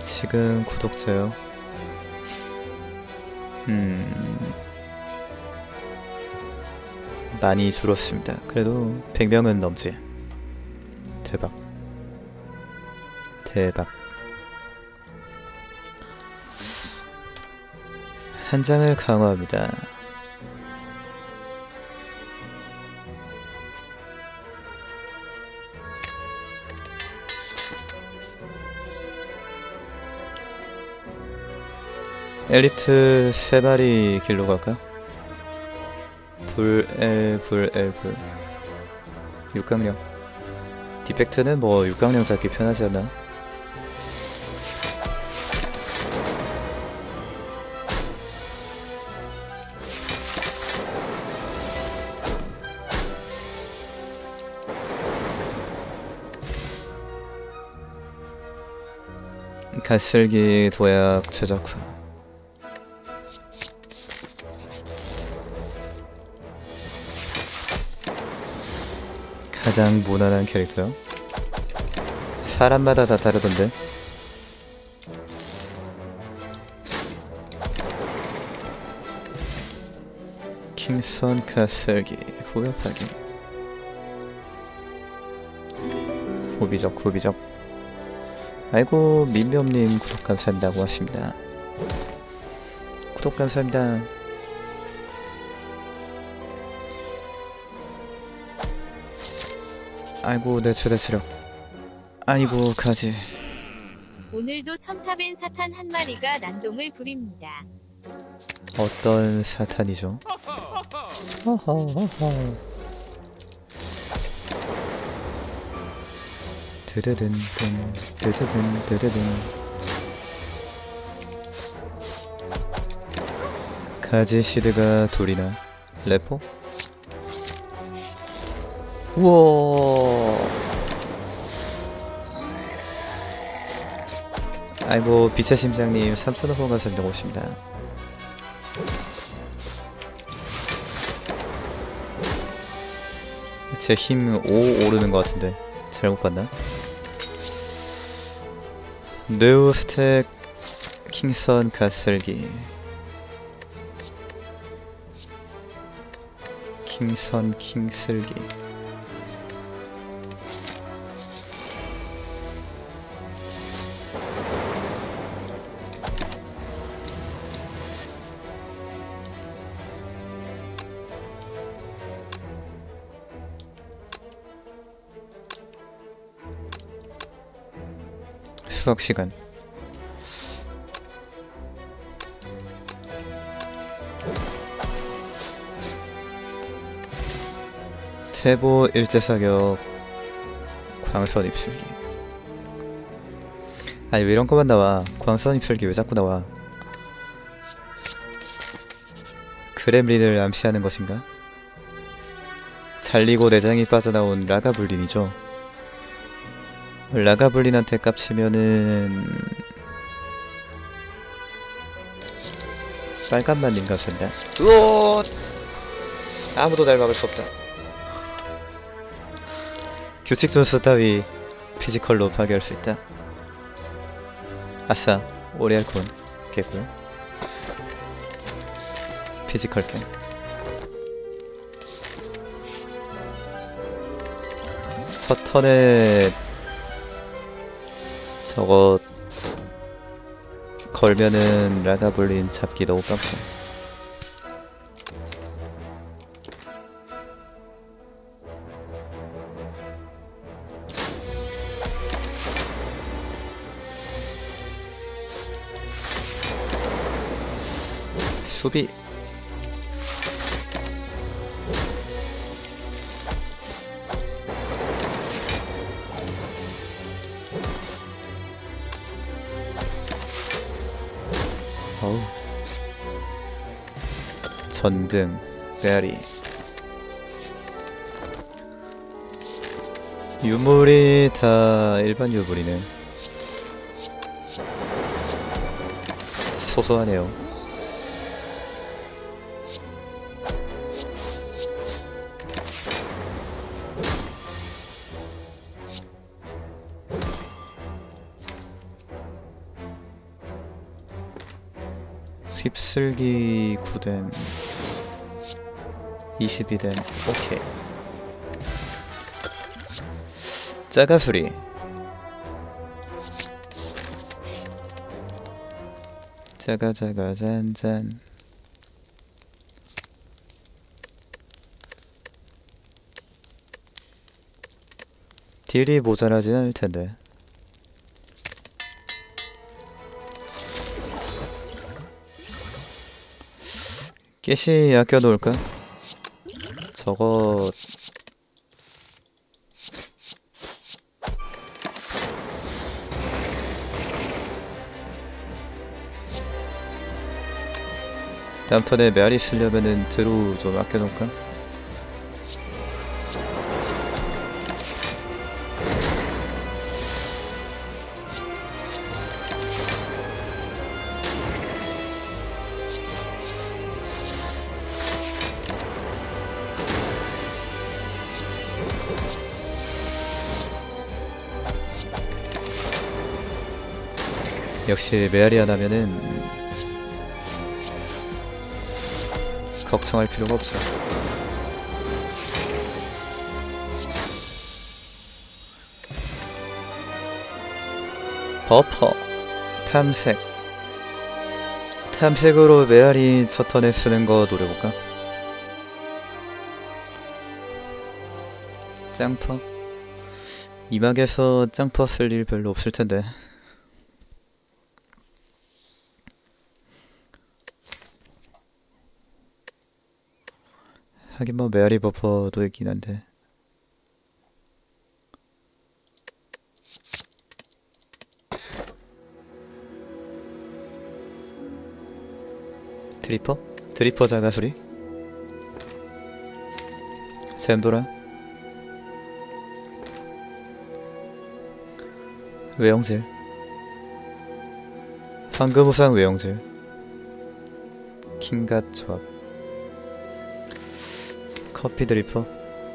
지금 구독자요. 많이 줄었습니다. 그래도 100명은 넘지. 대박. 대박. 한 장을 강화합니다. 엘리트 3마리 길로 갈까? 불 6강령. 디펙트는 뭐 6강령 잡기 편하지 않나? 가슬기 도약 최적화. 가장 무난한 캐릭터요. 사람마다 다 다르던데. 킹선 가슬기 후벼파기. 후비적. 아이고 민명님 구독 감사합니다. 고맙습니다. 구독 감사합니다. 아이고 내 최대 체력. 아이고 가지. 오늘도 첨탑엔 사탄 한 마리가 난동을 부립니다. 어떤 사탄이죠? 허허허허. 드드든 가지 시드가 둘이나. 래퍼? 우와. 아이고 빛의 심장님 3,000원 감사합니다. 오십니다. 제 힘 5 오르는 것 같은데 잘못 봤나? 네오 스택 킹선 가슬기. 킹선 킹슬기. 수학시간. 태보 일제사격 광선 입술기. 아니 왜 이런 거만 나와. 광선 입술기 왜 자꾸 나와. 그렘린을 암시하는 것인가? 잘리고 내장이 빠져나온 라가블린이죠. 라가블린한테 깝치면은 빨간만인가 된다. 으어! 아무도 날 막을 수 없다. 규칙 순수 따위 피지컬로 파괴할 수 있다. 아싸 오리알콘 개꿀. 피지컬 캠. 첫 턴에 저거 걸면은 라가블린 잡기 너무 빡세. 수비. 어우. 전등 메아리. 유물이 다 일반 유물이네. 소소하네요. 휩쓸기 9댐 22댐. 오케이. 짜가수리. 짜가짜가 잔잔. 딜이 모자라진 않을 텐데. 깨시 아껴 놓을까? 저거 다음 턴에 메아리 쓰려면은 드루 좀 아껴 놓을까? 역시 메아리 하나면은 걱정할 필요가 없어. 버퍼 탐색. 탐색으로 메아리 첫 턴에 쓰는 거 노려볼까? 짱퍼. 이 막에서 짱퍼 쓸 일 별로 없을 텐데. 하긴 뭐 메아리 버퍼도 있긴 한데. 드리퍼? 드리퍼 자가수리? 샘도라? 외형질. 황금우상 외형질. 킹갓 조합. 커피 드리퍼.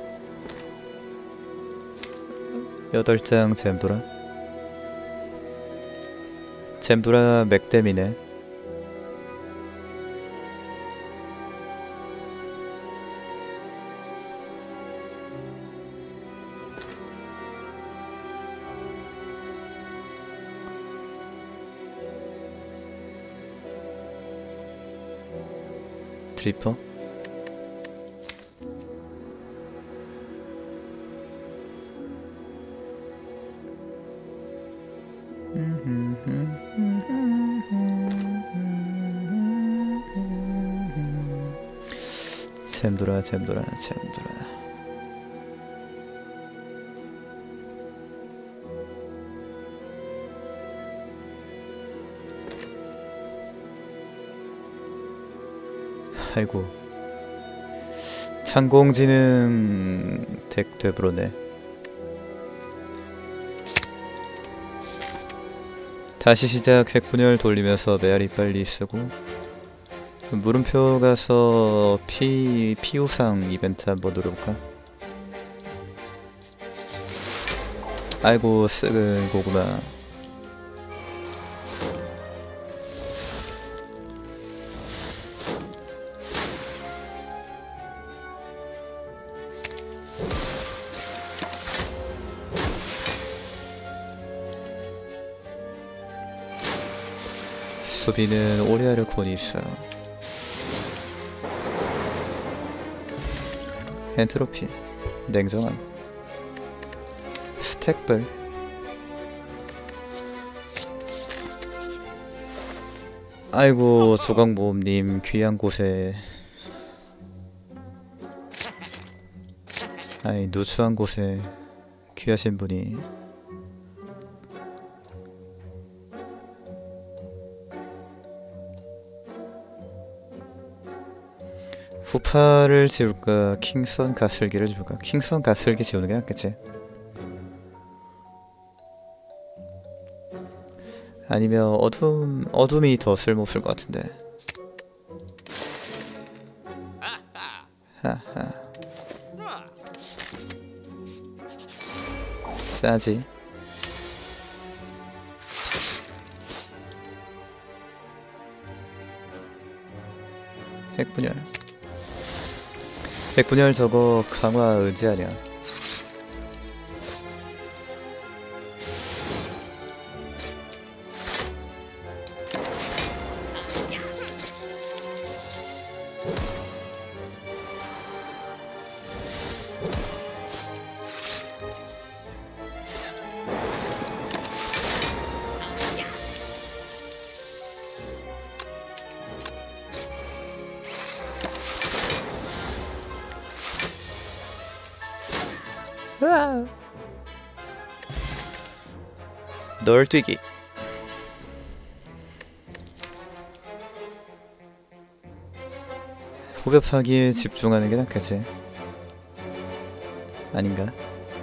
8장 잼도라. 잼도라 맥댐이네. 드리퍼. 잼돌아 잼돌아 잼돌아. 아이고, 창공지능 덱 되브로네. 다시 시작. 핵분열 돌리면서 메아리 빨리 쓰고 물음표 가서 피우상 이벤트 한번 노려볼까? 아이고, 쓱은 고구마. 수비는 오레아르콘이 있어. 엔트로피, 냉정함, 스택별. 아이고, 조광모험님 귀한 곳에, 아니 누추한 곳에 귀하신 분이. 후파를 지울까? 킹선 가슬기를 지울까? 킹선 가슬기 지우는 게 낫겠지? 아니면 어둠이 더 쓸모없을 것 같은데. 하하. 싸지. 핵분열. 핵분열 저거 강화 의지 아니야. 널 뛰기. 후배 파기에 집중하는 게 낫겠지. 아닌가?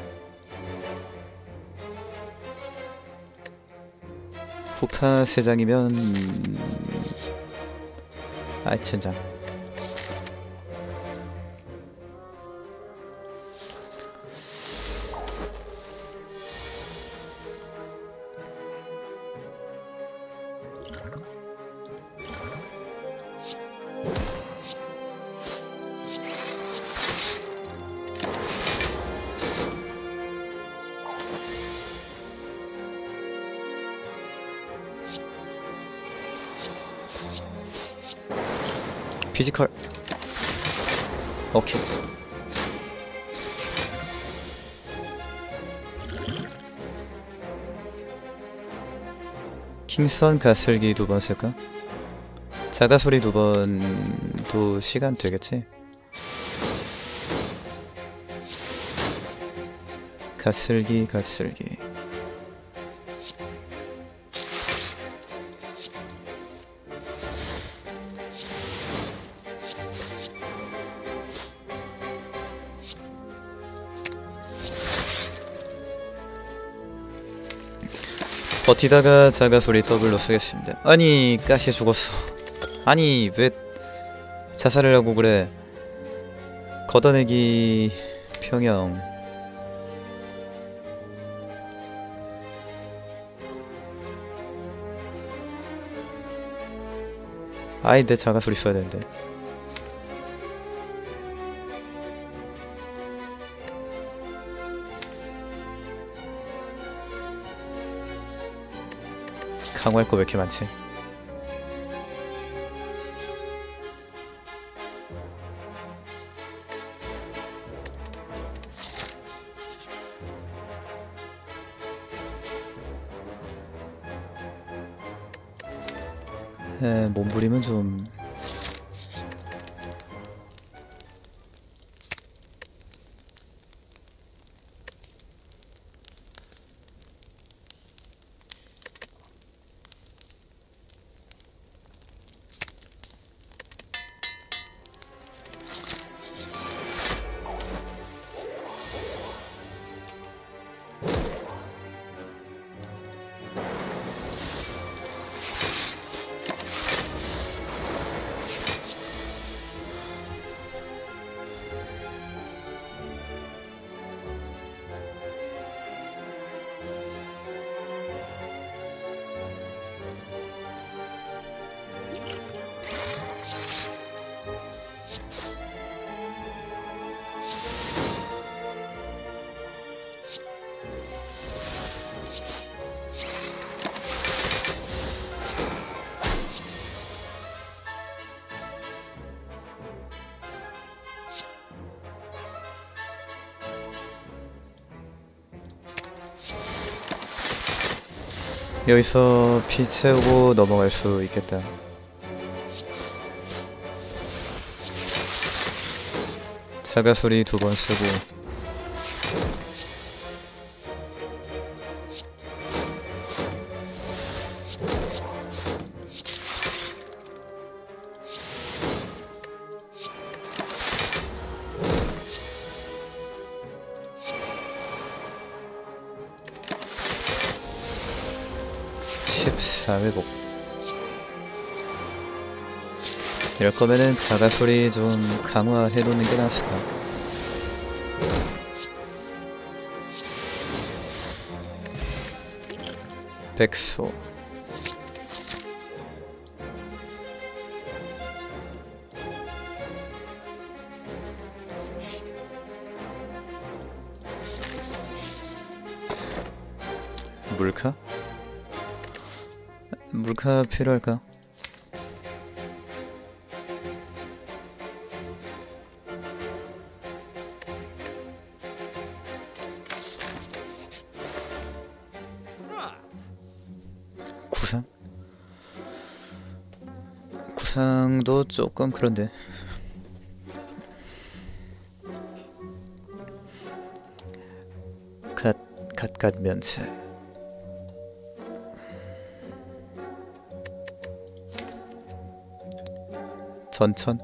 후파 3장이면 아이 젠장. 피지컬. 오케이. 킹선 가슬기 2번 쓸까? 자가수리 2번도 시간 되겠지? 가슬기. 버티다가 자가소리 더블로 쓰겠습니다. 아니 가시에 죽었어. 아니 왜 자살을 하고 그래. 걷어내기 평형. 아이 내 자가소리 써야 되는데. 강화할 거 왜 이렇게 많지? 몸부림은 좀 여기서 피 채우고 넘어갈 수 있겠다. 자가수리 2번 쓰고 회복. 이럴 거면은 자가소리 좀 강화해 놓는 게 낫을까. 백소. 물카? 물카 필요할까? 구상? 구상도 조금 그런데. 갓갓 면체. 전천.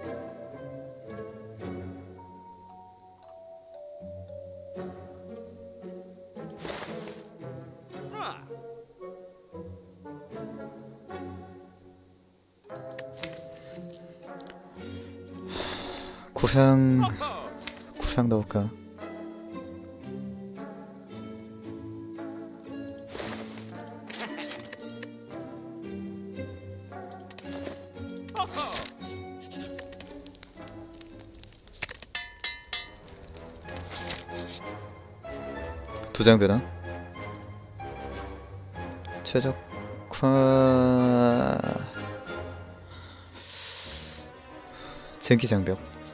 구상 넣을까? 두 장 되나? 최적화 증기 장벽.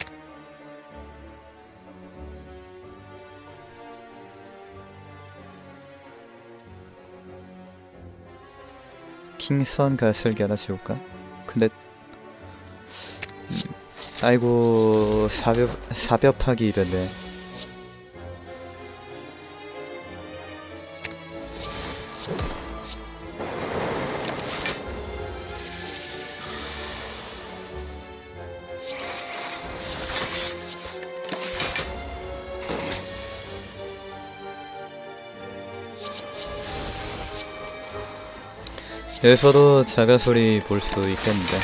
킹선 가슬기 하나 지울까? 근데 아이고 사벽하기 됐네. 여기서도 자가소리 볼 수 있겠는데.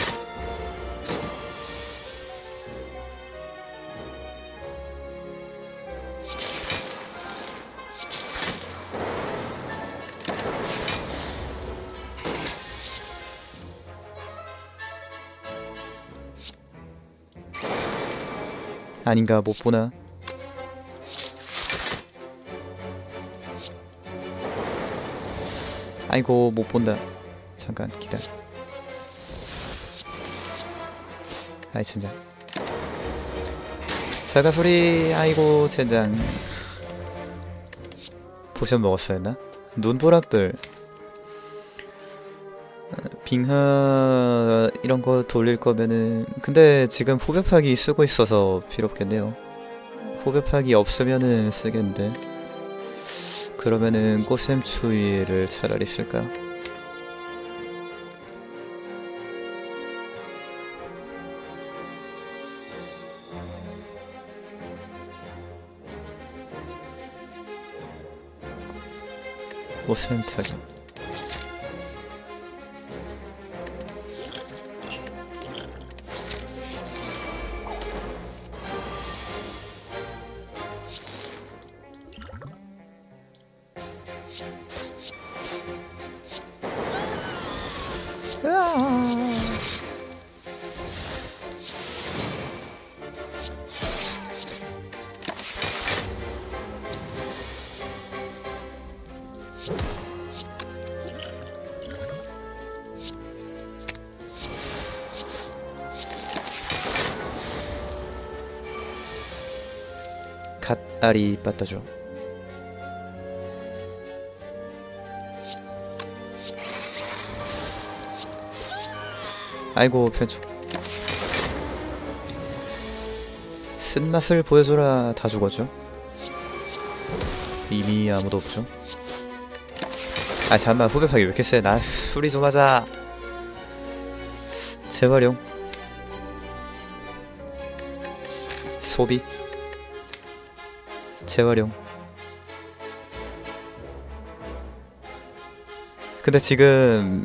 아닌가, 못 보나? 아이고, 못 본다. 잠깐 기다려. 아이 젠장. 자가소리. 아이고 젠장. 포션 먹었어야 했나? 눈보라들. 빙하 이런거 돌릴 거면은, 근데 지금 후벼파기 쓰고 있어서 필요 없겠네요. 후벼파기 없으면은 쓰겠는데. 그러면은 꽃샘추위를 차라리 쓸까요? 꽃샘 타격. 갓알이 빠따줘. 아이고 편집. 쓴맛을 보여줘라. 다 죽었죠? 이미 아무도 없죠? 아 잠만, 후벼파기 왜 이렇게 세? 나 수리 좀 하자. 재활용. 소비. 재활용. 근데 지금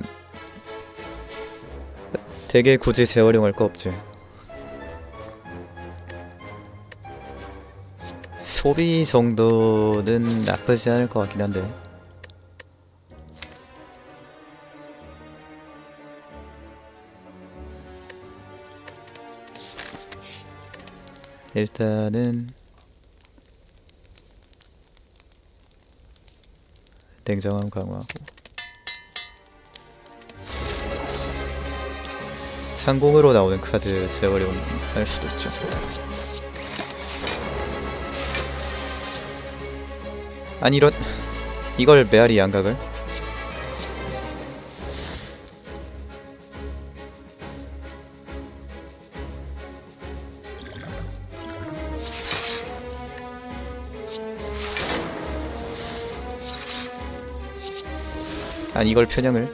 되게 굳이 재활용할 거 없지. 소비 정도는 나쁘지 않을 것 같긴 한데. 일단은 냉정함 강화하고 창공으로 나오는 카드 재활용할 수도 있죠. 아니 이걸 메아리 양각을? 아니 이걸 편향을?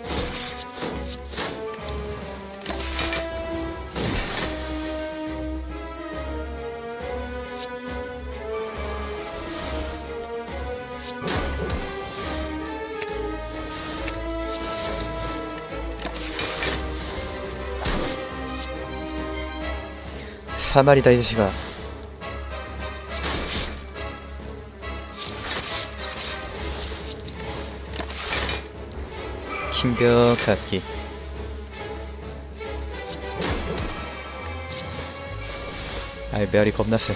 사마리다 이 자식아. 킹벽 갖기. 아이 메아리 겁나 세.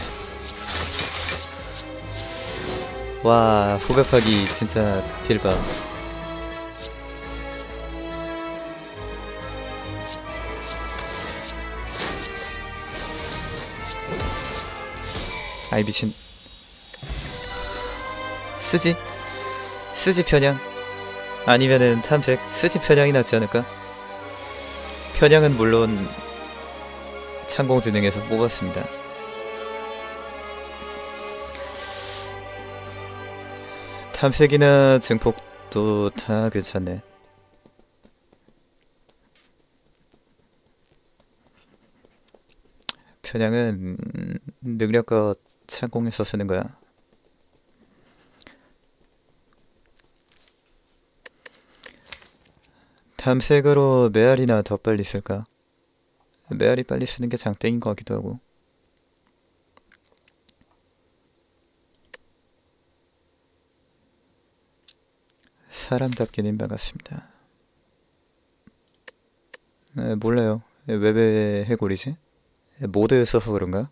와 후배 파기 진짜 딜봐. 아이 미친. 쓰지 편향 아니면은 탐색. 쓰지 편향이 낫지 않을까? 편향은 물론 창공지능에서 뽑았습니다. 탐색이나 증폭도 다 괜찮네. 편향은 능력껏 창공에서 쓰는 거야. 탐색으로 메아리나 더 빨리 쓸까? 메아리 빨리 쓰는 게 장땡인 것 같기도 하고. 사람답게는 반갑습니다. 몰라요. 왜 해골이지? 모드 써서 그런가?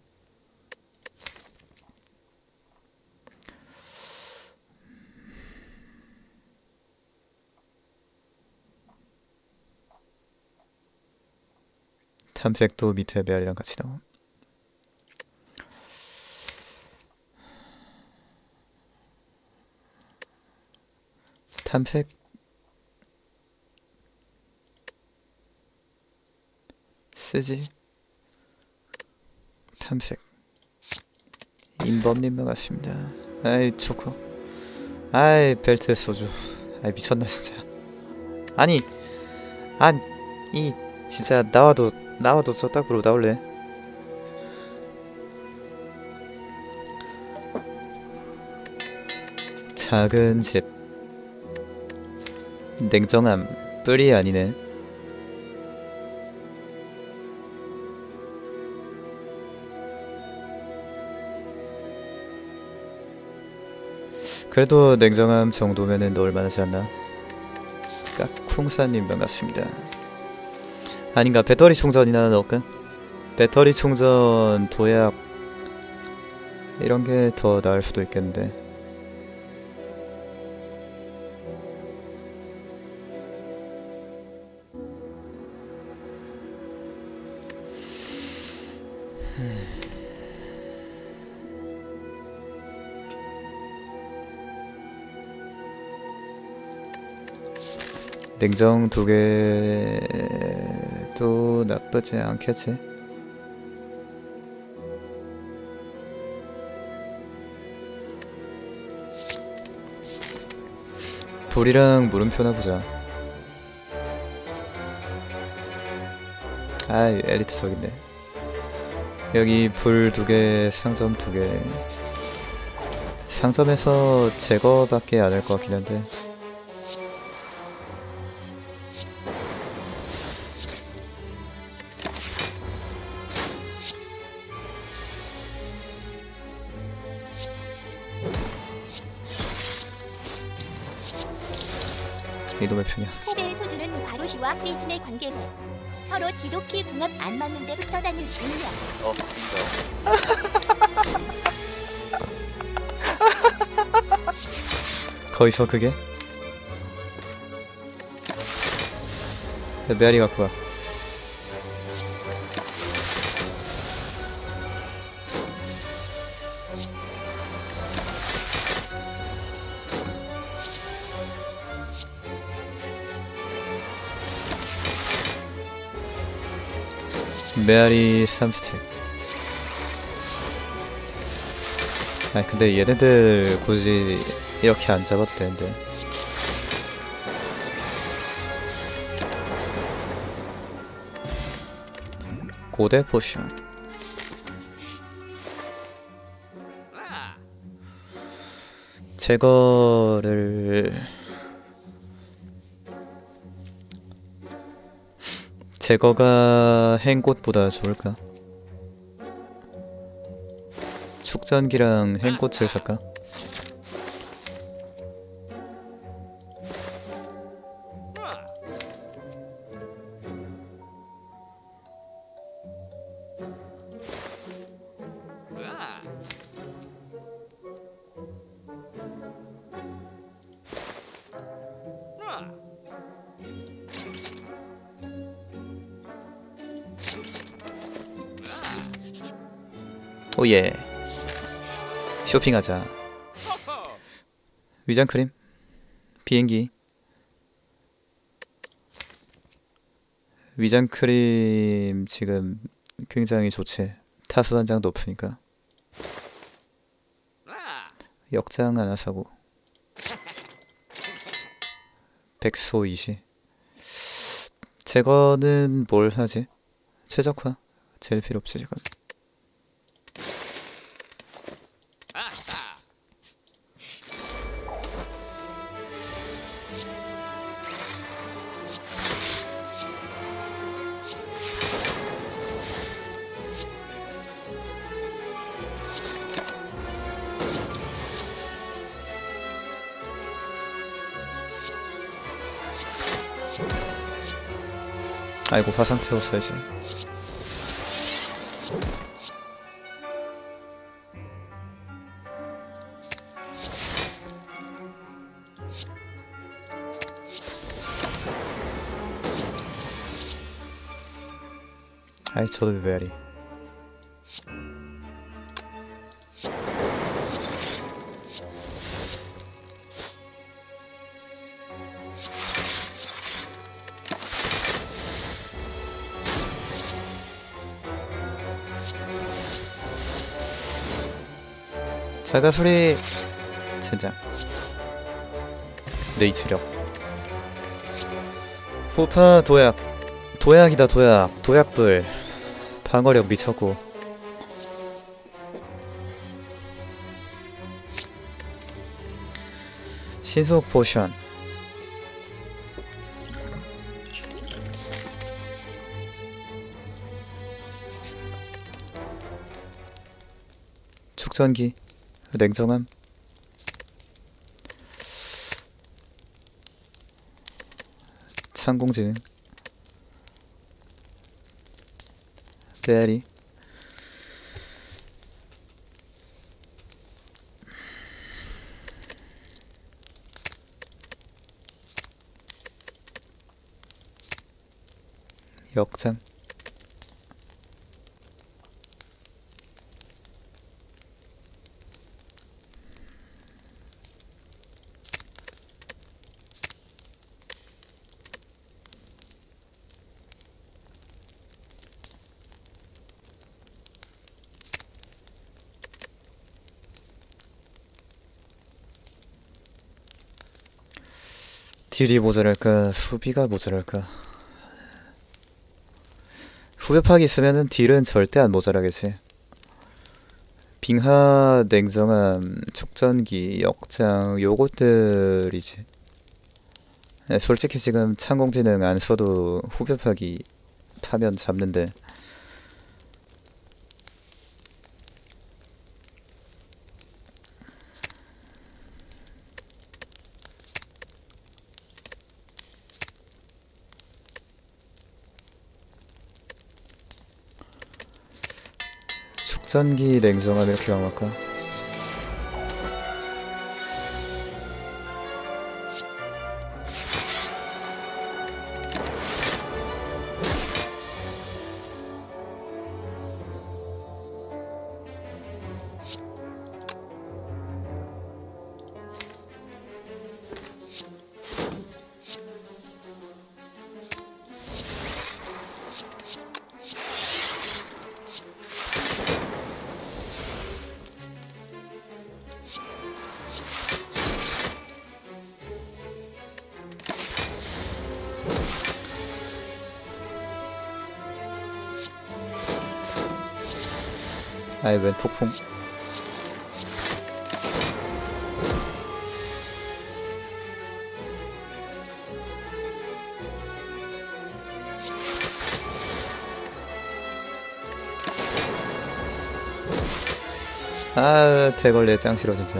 탐색도 밑에 메아리랑 같이 나옴. 탐색 쓰지. 탐색 인범님 반갑습니다. 아이 초코. 아이 벨트 소주. 아이 미쳤나 진짜. 아니 진짜 나와도 저 딱으로 나올래. 작은 집. 냉정함 뿔이 아니네. 그래도 냉정함 정도면은 넣을만하지 않나? 깍쿵사님 반갑습니다. 아닌가? 배터리 충전이나 넣을까? 배터리 충전, 도약 이런게 더 나을 수도 있겠는데. 냉정 2개도 나쁘지 않겠지. 불이랑 물음표나 보자. 아이 엘리트 저긴데. 여기 불 2개, 상점 2개. 상점에서 제거밖에 안 할 것 같긴 한데. 이놈의 편이야. 후배의 소주는 바로시와 프리즌의 관계를 서로 지독히 궁합 안 맞는 데부터 다닐 중이야. 거기서 그게? 메아리 갖고 와. 메아리 3스택. 아니 근데 얘네들 굳이 이렇게 안 잡아도 되는데. 고대 포션. 제거가 행꽃보다 좋을까? 축전기랑 행꽃을 살까? 오예. 쇼핑하자. 위장크림, 비행기. 위장크림 지금 굉장히 좋지. 타수 한 장도 없으니까. 역장 하나 사고. 백소 20. 제거는 뭘 하지? 최적화? 제일 필요 없지 지금. 아이고 화상 태웠어야지. 아이 저도 메아리. 자가수리 젠장. 네이츠력. 후파 도약. 도약이다 도약. 도약불. 방어력 미쳤고. 신속 포션. 축전기. 냉정함. 창공지능. 메아리. 역장. 딜이 모자랄까 수비가 모자랄까. 후벼파기 있으면은 딜은 절대 안 모자라겠지. 빙하, 냉정함, 축전기, 역장 요것들이지. 네, 솔직히 지금 창공지능 안 써도 후벼파기 파면 잡는데. 축전기 냉정함 이렇게 나올까? 아이 웬 폭풍. 아 대걸레 짱 싫어 진짜.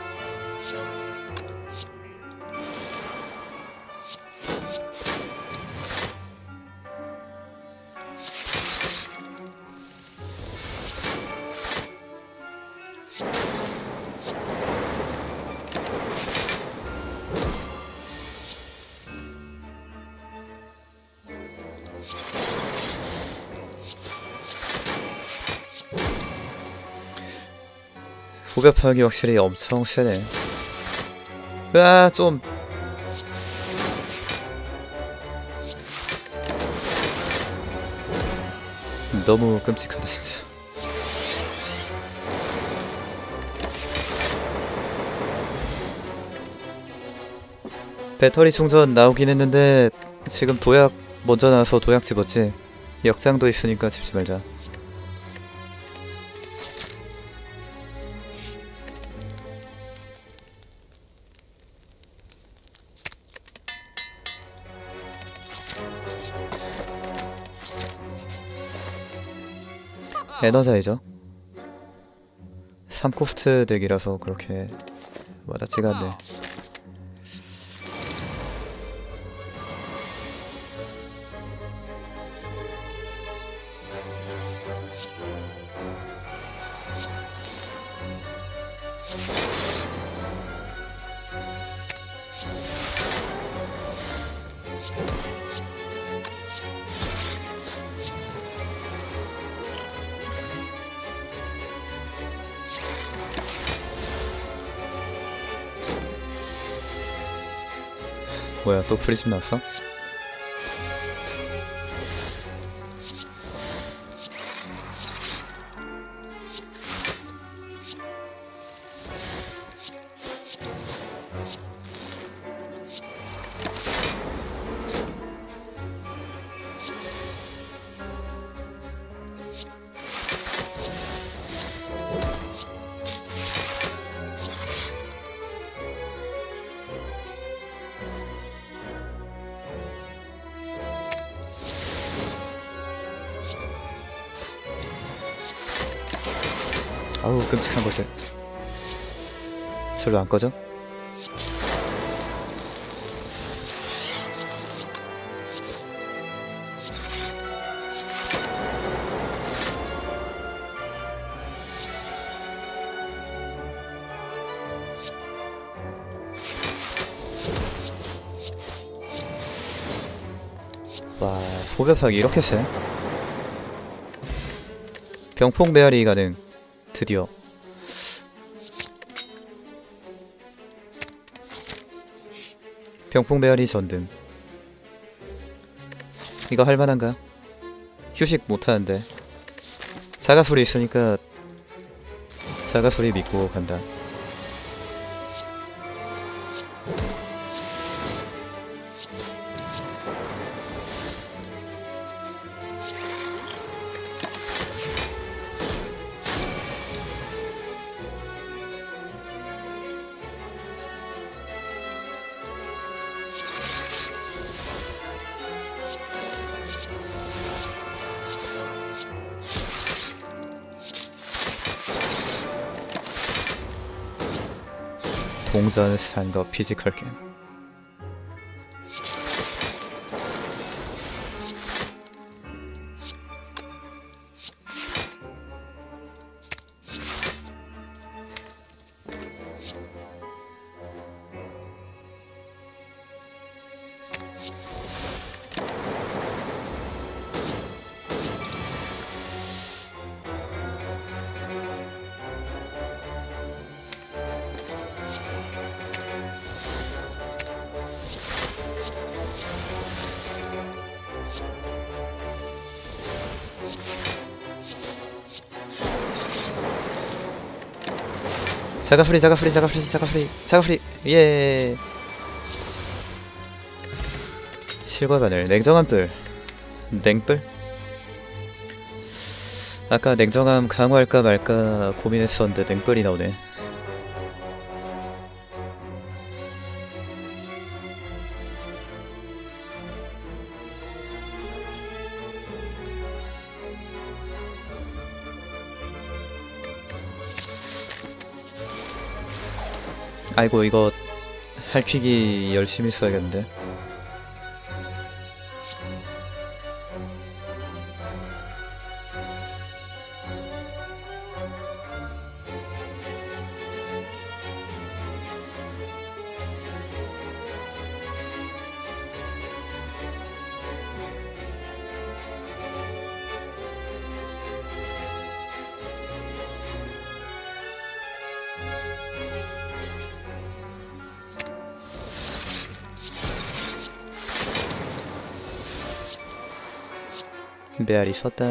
후벼 파악이 확실히 엄청 세네. 으아 좀 너무 끔찍하다 진짜. 배터리 충전 나오긴 했는데 지금 도약 먼저 나와서 도약 집었지. 역장도 있으니까 집지 말자. 에너자이저 3코스트 덱이라서 그렇게 와닿지가 않네. 뭐야 또 프리즘 나왔어? 아우 끔찍한 것들. 절로 안 꺼져? 와 포벽하기 이렇게 세? 병폭 메아리 가능. 드디어 병폭 메아리 전등. 이거 할만한가? 휴식 못하는데 자가소리 있으니까 자가소리 믿고 간다. 동전 산거 피지컬 게임. 자가프리 예. 실과바늘 냉정한 뿔 냉뿔. 아까 냉정함 강화할까 말까 고민했었는데 냉벌이 나오네. 아이고 이거 할퀴기 열심히 써야겠는데. 메아리 썼다.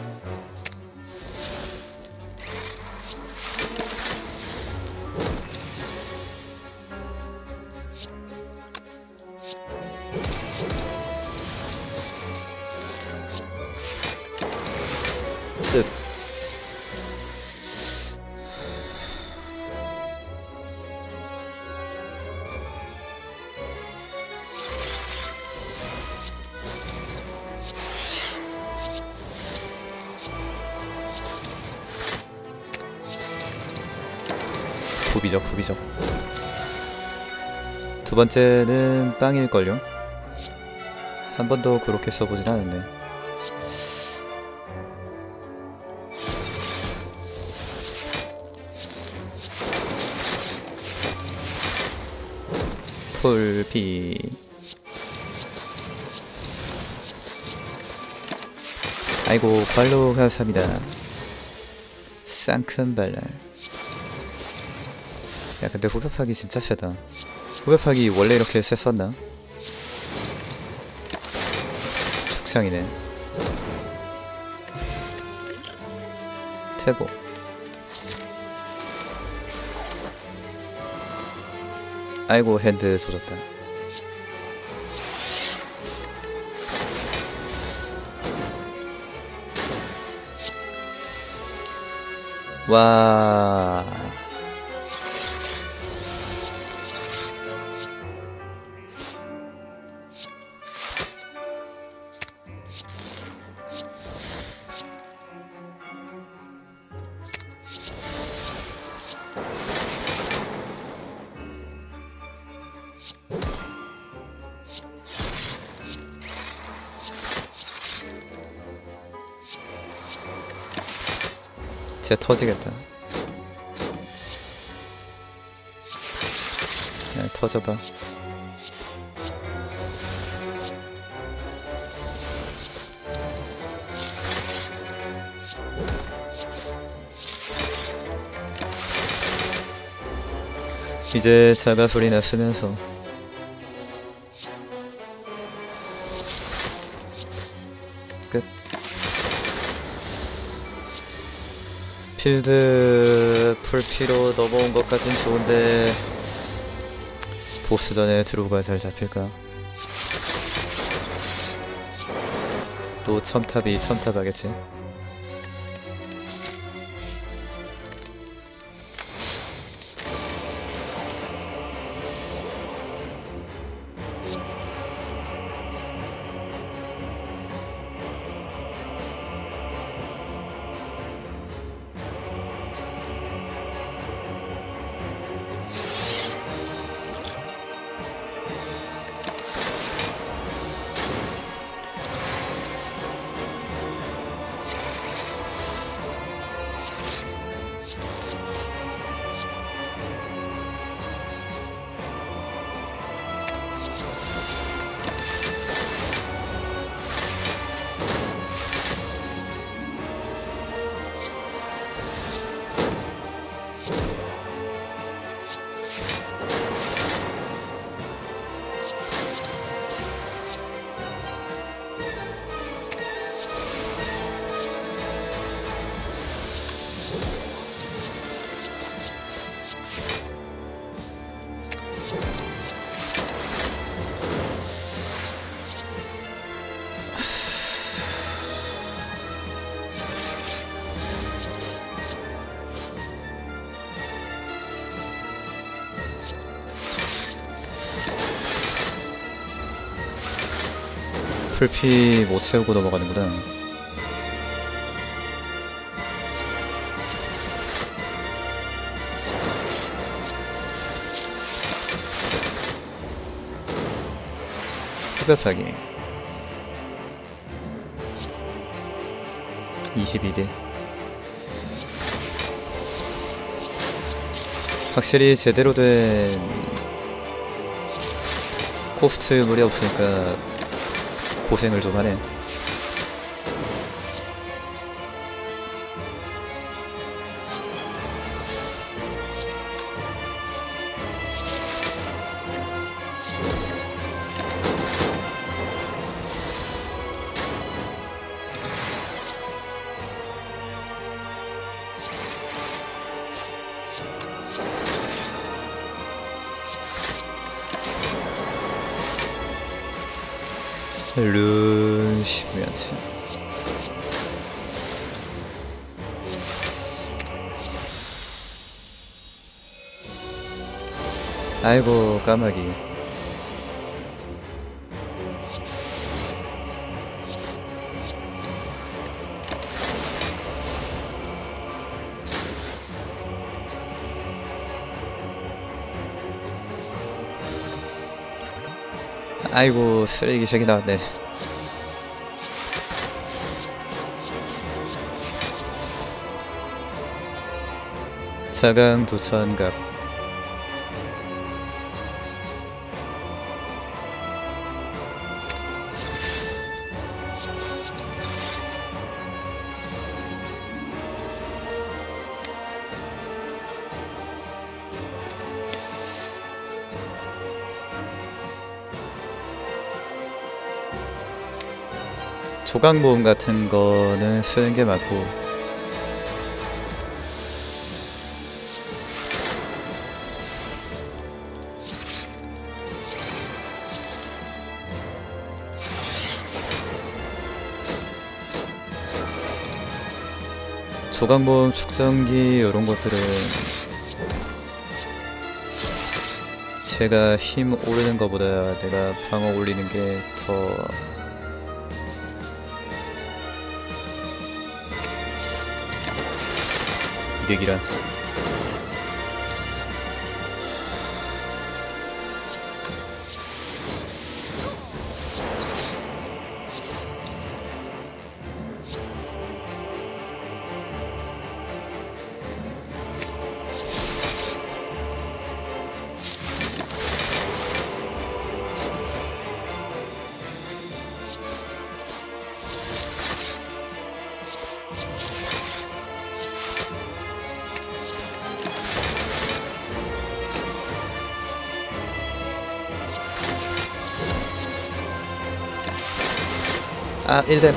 끝. 구비적 구비적. 두 번째는 빵일걸요? 한 번도 그렇게 써보진 않았네. 풀피. 아이고 발로 감사합니다. 쌍큰발랄. 야 근데 후벼파기 진짜 세다. 후벼파기 원래 이렇게 셌었나? 축상이네. 태보. 아이고 핸드 조졌다. 와. 쟤 터지겠다. 야, 터져봐. 이제 자가 소리나 쓰면서 끝. 필드 풀피로 넘어온 것까진 좋은데 보스전에 드로우가 잘 잡힐까? 또 첨탑이 첨탑하겠지? 풀피 못 채우고 넘어가는구나. 후벼타기 22딜. 확실히 제대로 된 코스트 물이 없으니까 고생을 좀 하네. 룬 시면체. 아이고 까마귀. 아이고 쓰레기 색이 나왔네. 자강 두천갑. 조각 모음 같은 거는 쓰는 게 맞고, 조각 모음 축전기 이런 것들은 제가 힘 오르는 것보다 내가 방어 올리는 게 더 이득이라. 아, 1뎀.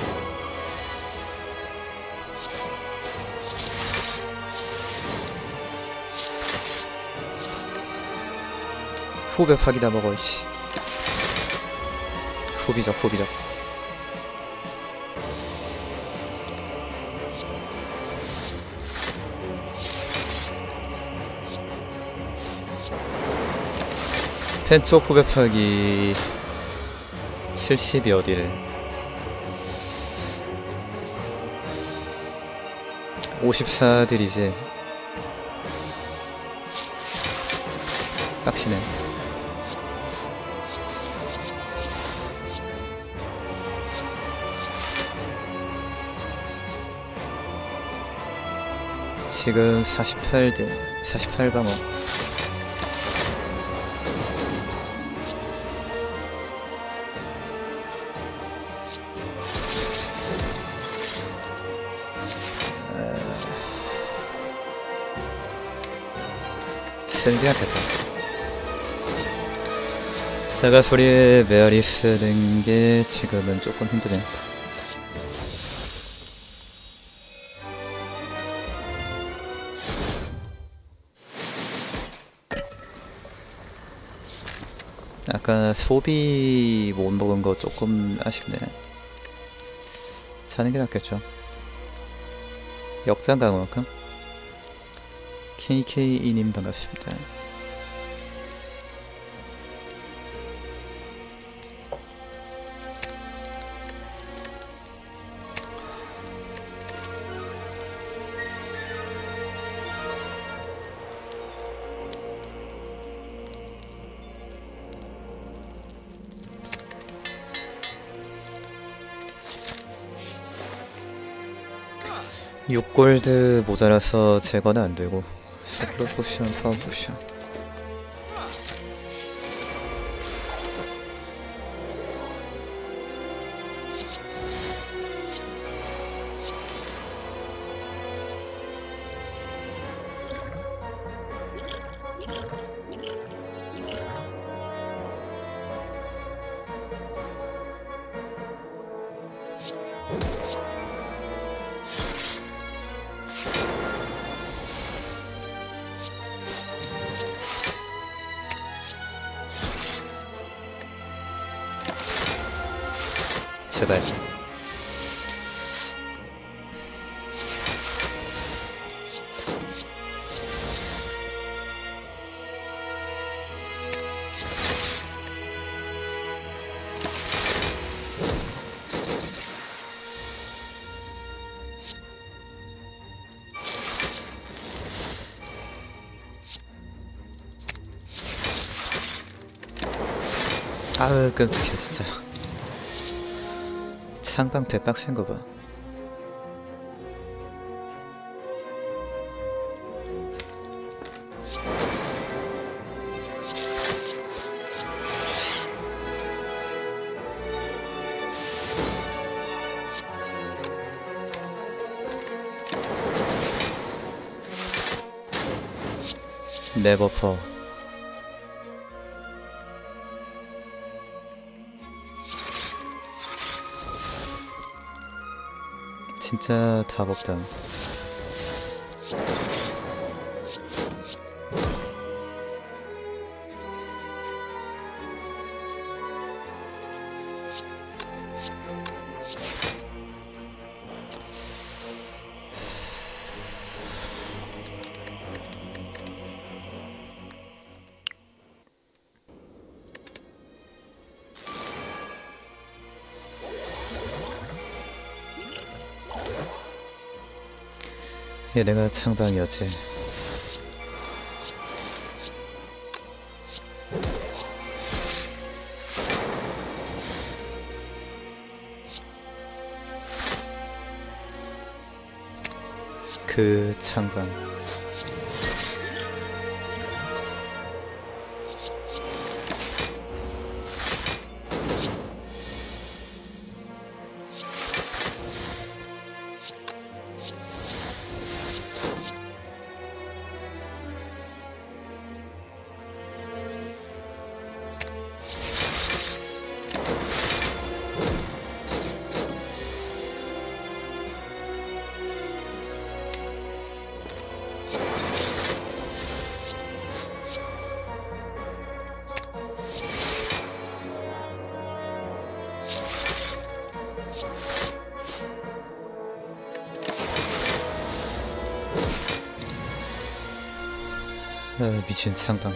후배 파기다 먹어, 이씨. 후비적, 후비적. 펜쪽 후배 파기 70이 어디를. 54딜이지. 빡치네. 지금 48딜, 48방어. 쓰는 게 낫겠다. 자가소리에 메아리 쓰는 게 지금은 조금 힘드네. 아까 소비 못 먹은 거 조금 아쉽네. 자는 게 낫겠죠. 역장 강화할까? KKE님 반갑습니다. 6골드 모자라서 제거는 안되고 스플로 포션, 파워 포션. 제발. 아으 끔찍해 진짜. 창방패 빡센거 봐. 네버퍼. 진짜 답 없다. 얘네가 창방이었지. 그 창방. 아, 미친 창방.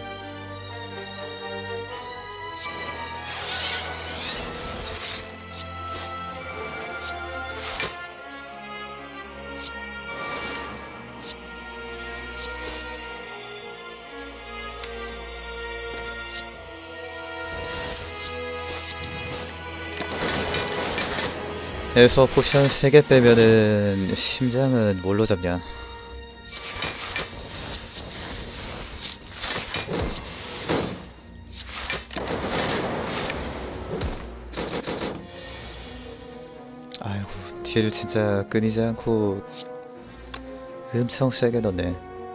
에서 포션 3개 빼면은 심장은 뭘로 잡냐? 아이고 딜 진짜 끊이지 않고 엄청 세게 넣네.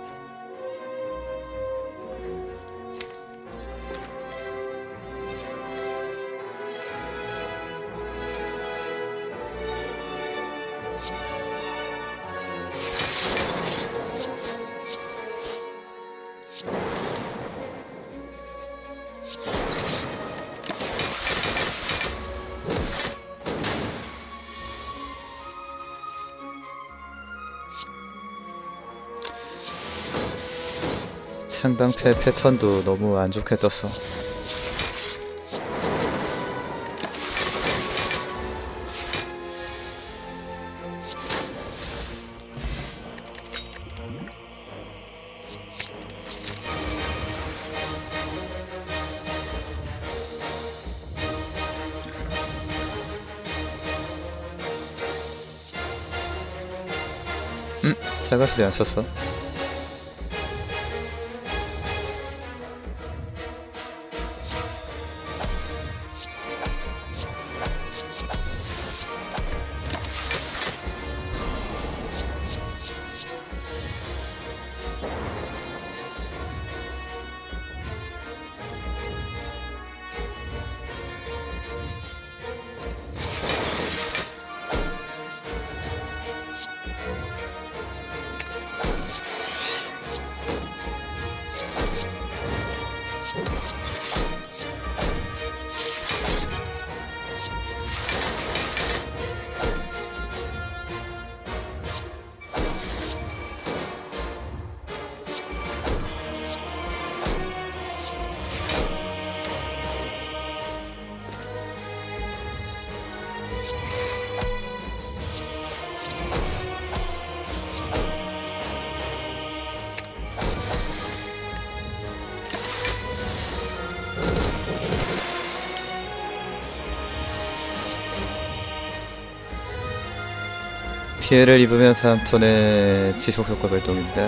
창방패 패턴도 너무 안 좋게 떴어. 사과술이 안 썼어? 피해를 입으면 다음 턴에 지속효과 발동입니다.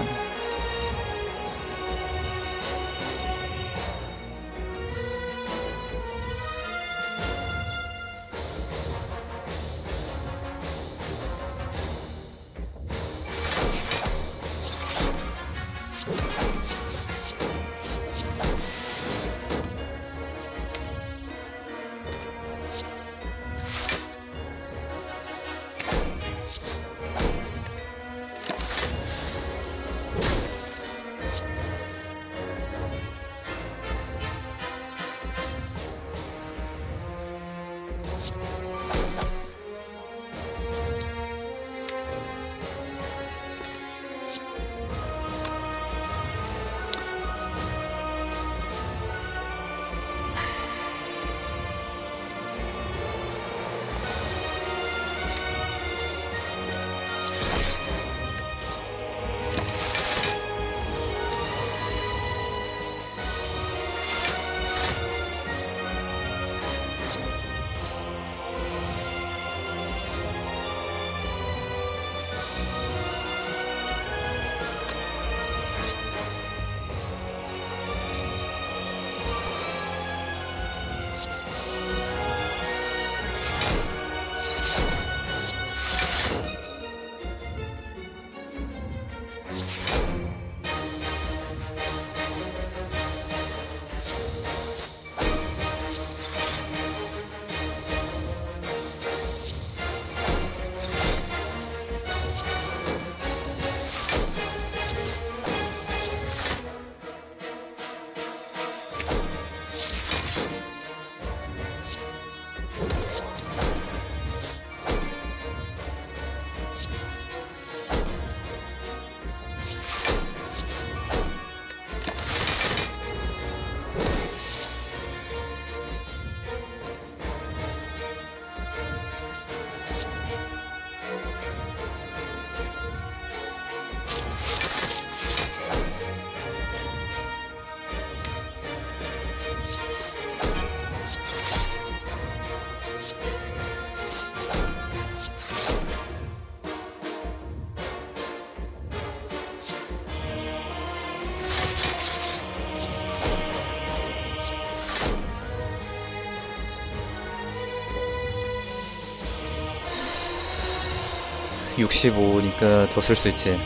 (65니까) 더 쓸 수 있지.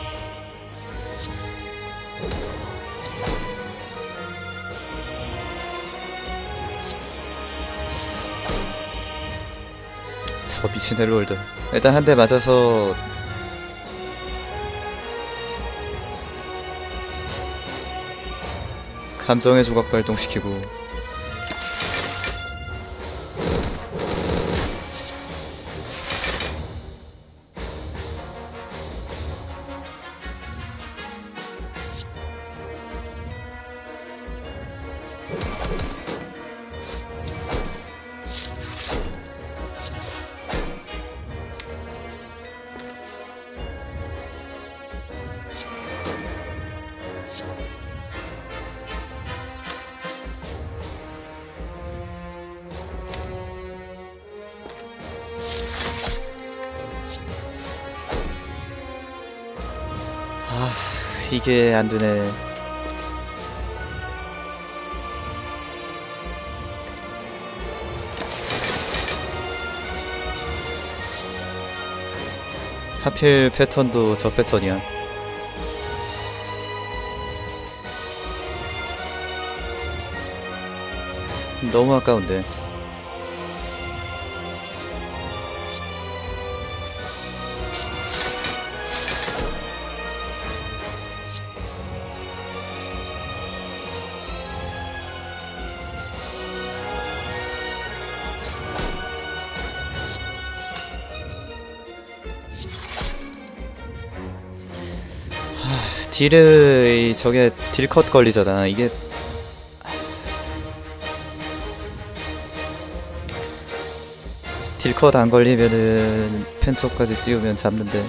저 미친 헬로월드. 일단 한 대 맞아서 감정의 조각 발동시키고 이게 안 되네. 하필 패턴도 저 패턴이야. 너무 아까운데. 딜의 저게 딜컷 걸리잖아. 이게 딜컷 안 걸리면은 펜토까지 띄우면 잡는데.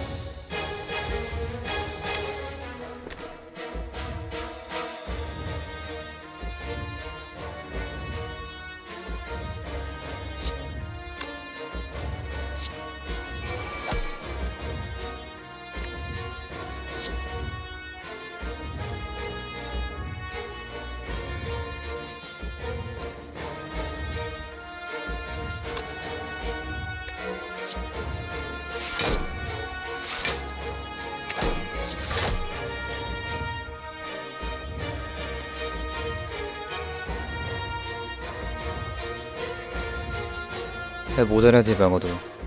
모자라지 방어도.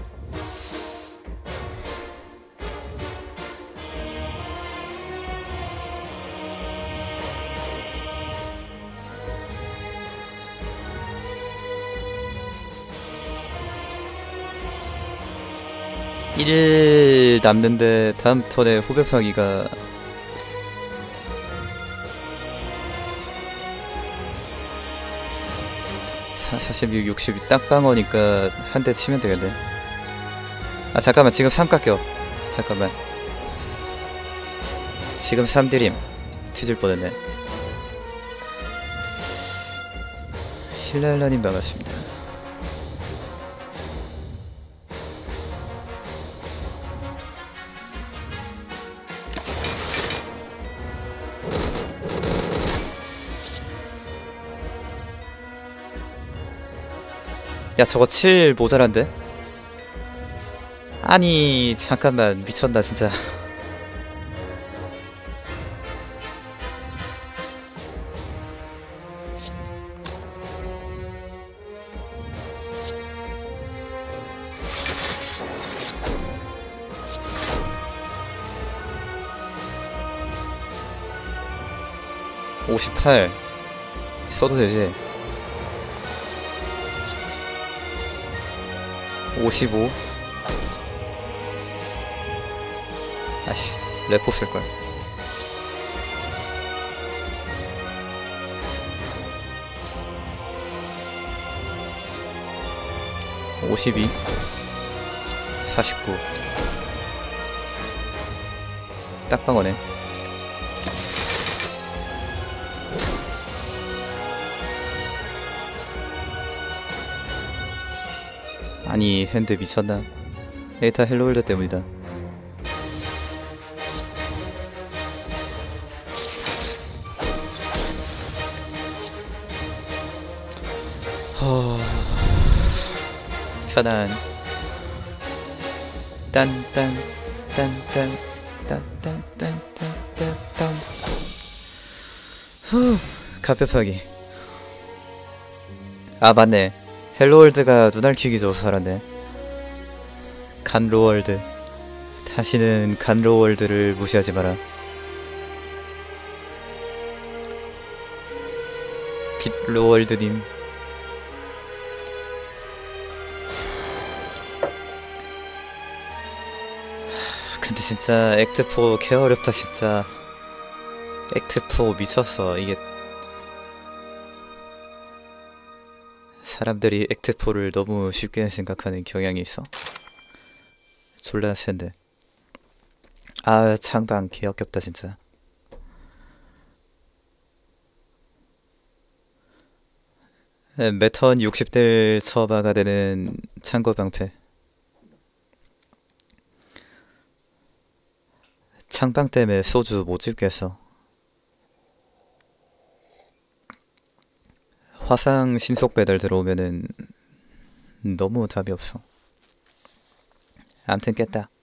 일 남는데 다음 턴에 후배 파기가 46, 60이 딱 방어니까 한 대 치면 되겠네. 아 잠깐만, 지금 3 깎여. 잠깐만, 지금 3드림 뒤질 뻔했네. 힐랄라님 반갑습니다. 야 저거 7 모자란데? 아니 잠깐만, 미쳤나 진짜. (58) 써도 되지. 55. 아씨, 레포 쓸걸. 52. 49. 딱 방어네. 아니 핸드 미쳤나? 에이타 헬로월드 때문이다. 편안. 딴딴 딴딴 딴딴딴딴딴딴. 후, 가볍하기. 아 맞네, 헬로월드가 눈알 키기 줘서 살았네. 간로월드. 다시는 간로월드를 무시하지 마라. 빛로월드님. 근데 진짜 액트4 개 어렵다 진짜. 액트4 미쳤어. 이게 사람들이 액트4를 너무 쉽게 생각하는 경향이 있어. 졸라 센데. 아 창방 개 역겹다 진짜. 매턴 60대 처바가 되는 창고 방패. 창방 때문에 소주 못 집겠어. 화상 신속 배달 들어오면은 너무 답이 없어. 암튼 깼다.